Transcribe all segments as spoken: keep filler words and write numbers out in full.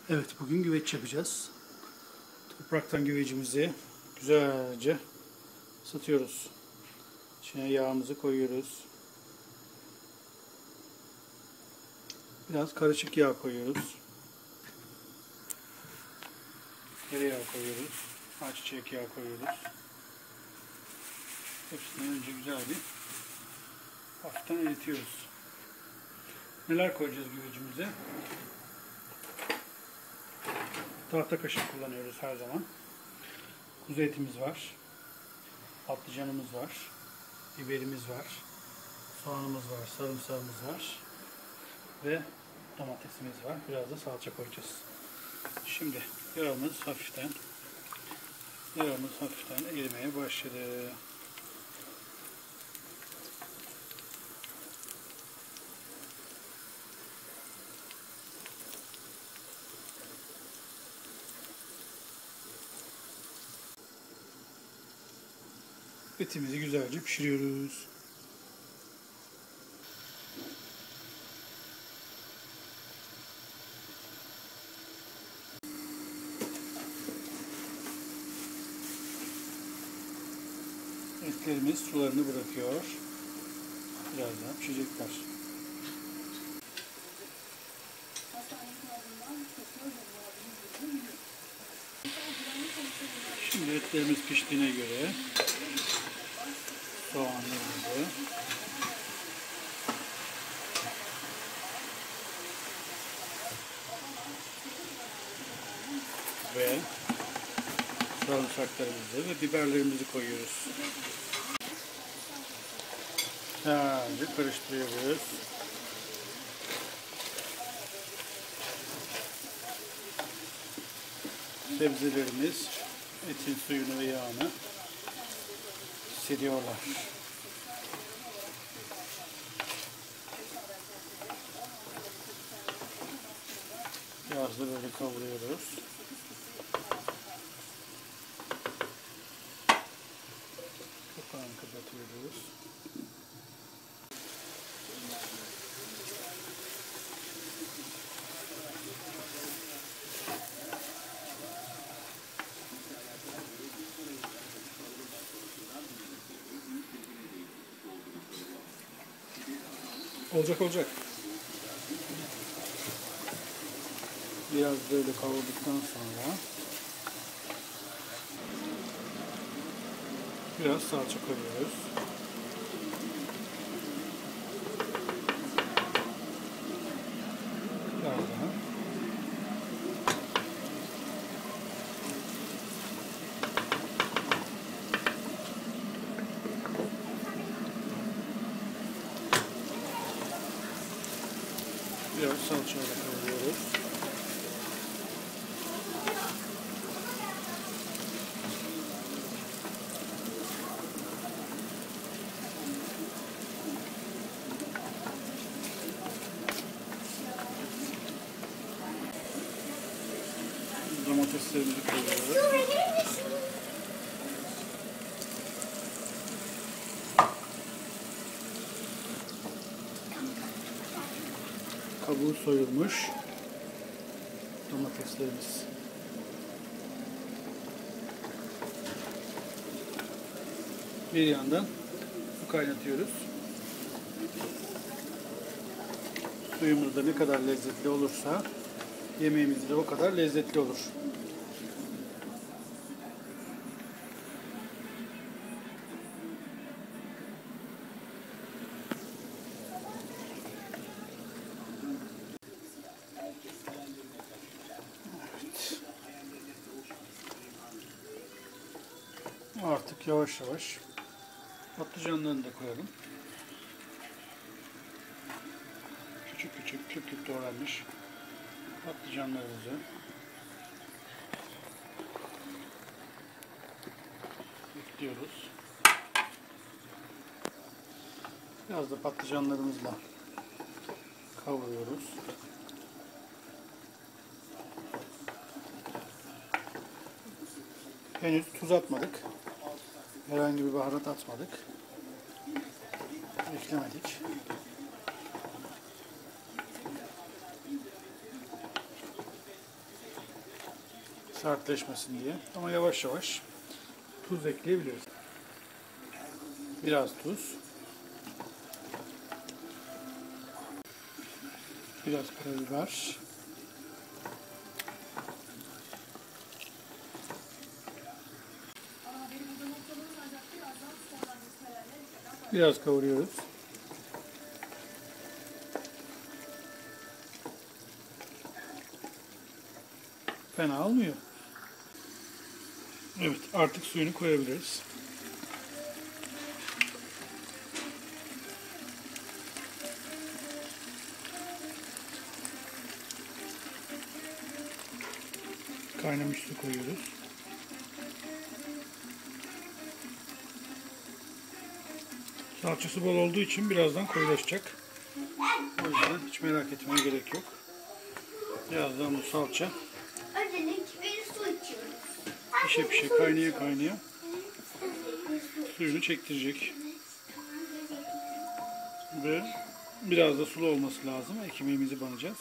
Evet, bugün güveç yapacağız. Topraktan güvecimizi güzelce ısıtıyoruz. İçine yağımızı koyuyoruz. Biraz karışık yağ koyuyoruz. Tereyağı koyuyoruz. Ayçiçek yağı koyuyoruz. Hepsini önce güzel bir hafiften eritiyoruz. Neler koyacağız güvecimize? Tahta kaşık kullanıyoruz her zaman. Kuzu etimiz var. Patlıcanımız var. Biberimiz var. Soğanımız var. Sarımsağımız var. Ve domatesimiz var. Biraz da salça koyacağız. Şimdi yağımız hafiften yağımız hafiften erimeye başladı. Etimizi güzelce pişiriyoruz. Etlerimiz sularını bırakıyor. Birazdan pişecekler. Şimdi etlerimiz piştiğine göre soğanlarımızı ve sarımsaklarımızı ve biberlerimizi koyuyoruz. Güzelce karıştırıyoruz. Sebzelerimiz etin suyunu ve yağını hissediyorlar. Biraz da böyle kavuruyoruz. Kapağını kapatıyoruz. Olacak olacak. Biraz böyle kavurduktan sonra biraz salça koyuyoruz. Biraz daha. Biraz salçayla kavuruyoruz. Domateslerimizi koyuyoruz. Kabuğu soyulmuş domateslerimiz. Bir yandan su kaynatıyoruz. Suyumuz da ne kadar lezzetli olursa yemeğimiz de o kadar lezzetli olur. Artık yavaş yavaş patlıcanlarını da koyalım. Küçük küçük küp küp doğranmış patlıcanlarımızı ekliyoruz. Biraz da patlıcanlarımızla kavuruyoruz. Henüz tuz atmadık. Herhangi bir baharat atmadık. Eklemedik. sertleşmesin diye. Ama yavaş yavaş tuz ekleyebiliriz. Biraz tuz. Biraz karabiber. Biraz kavuruyoruz. Fena olmuyor. Evet, artık suyunu koyabiliriz. Kaynamış su koyuyoruz. Salçası bol olduğu için birazdan koyulaşacak. O yüzden hiç merak etmeye gerek yok. Birazdan bu salça Öncelik bir su içiyoruz. pişe pişe kaynaya kaynaya suyunu çektirecek. Ve biraz da sulu olması lazım. Ekmeğimizi banacağız.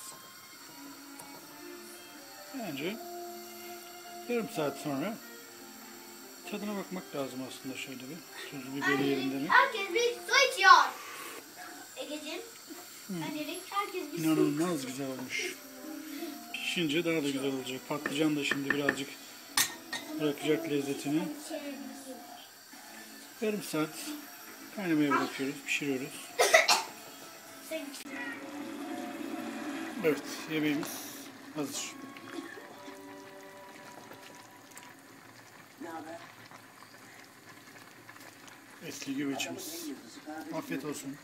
Bence yarım saat sonra tadına bakmak lazım aslında, şöyle bir. Tuzu biberi yerinde mi? Herkes bir su içiyor. Egeciğim. Öncelik herkes bir su İnanılmaz güzel olmuş. Pişince daha da güzel olacak. Patlıcan da şimdi birazcık bırakacak lezzetini. Yarım saat kaynamaya bırakıyoruz, pişiriyoruz. Evet, yemeğimiz hazır. Eski güveçimiz. Afiyet olsun.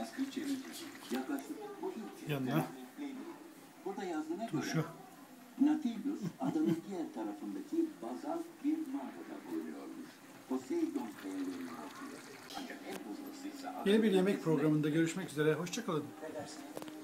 Yanına turşu. Nautilus adanın diğer tarafındaki bazalt bir mağarada bulunuyormuş. Poseidon kayalarının altında. Ancak en hızlısıysa Yeni bir yemek programında görüşmek üzere. Hoşça kalın.